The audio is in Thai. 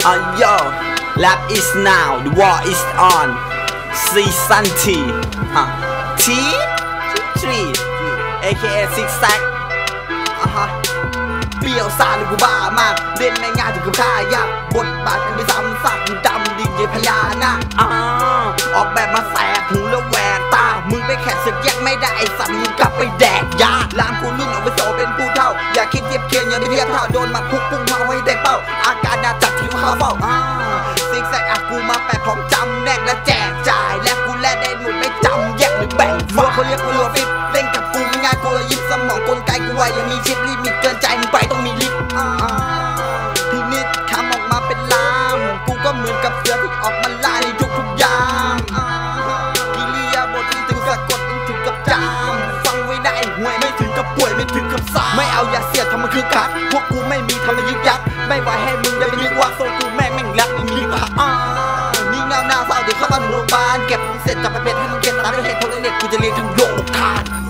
Yo, rap is now, the war is on. Season T, T3, aka Six Sack. เปรี้ยวซ่าหรือกูบ้ามากเล่นไม่ง่ายถึงกับท่ายากบทบาทกูไม่ซ้ำซากมึงดำดิ่งยังพญานาคออกแบบมาแสบหูแล้วแหวกตามึงไปแข่งศึกแยกไม่ได้ไอ้สัตว์มึงกลับไปแดกยาลามกูรุ่นเอาไปโซเป็นผู้เท่าอย่าคิดเทียบเคียงอย่าไปเทียบเท่าโดนมาพุ่งพุ่งเมาให้ได้เป้าอาการน่าจัดที่เขาเฝ้าซิกแซกกูมาแปะพร้อมจำแนกและแจกจ่ายและกูแลได้หมดไม่จำแยกหรือแบ่งฝักเขาเรียกกูรัวฟิตเล่นกับกูไม่ง่ายกูยิบสมองกลไกกูไว้ยังมีชิปลิมิตเกินใจมึงไปต้องมีลิฟต์ทีนี้คำออกมาเป็นลามกูก็เหมือนกับเสือที่ออกมาล่าในทุกอย่างกิริยาบทที่ถึงสะกดมันถึงกับจามฟังไว้ได้ห่วยไม่ถึงกับป่วยไม่ถึงกับสาไม่เอาอย่าเสียดทำมันคือคักพวกกูไม่มีทำมันยึกยักไม่ไหวให้มึงได้ไปนึกว่าโซกูแม่งรักไม่มีปะนี่เงาหน้าเศร้าเดี๋ยวเข้าบ้านโรงพยาบาลเก็บมึงเสร็จจับไปเป็นให้มึงเก็บตามด้วยเหตุผลเน็ตกูจะเรียนทั้งโลกทาน